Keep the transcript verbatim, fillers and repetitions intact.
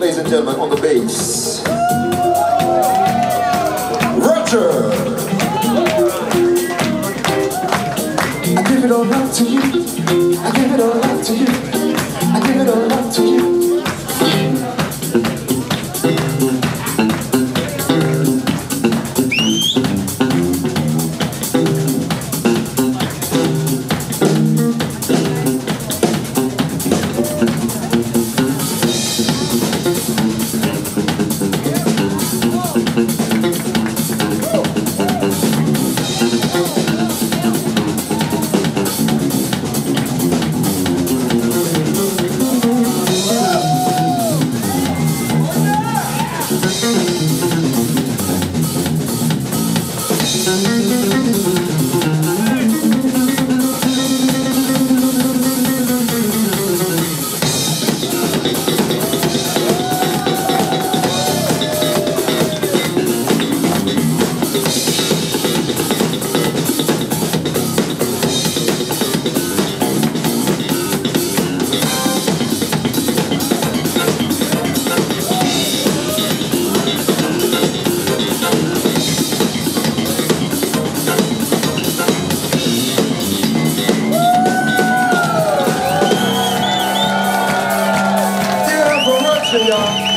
ladies and gentlemen, on the bass, Roger. I give it all up to you. I give it all up to you. I give it all up to you. Y'all.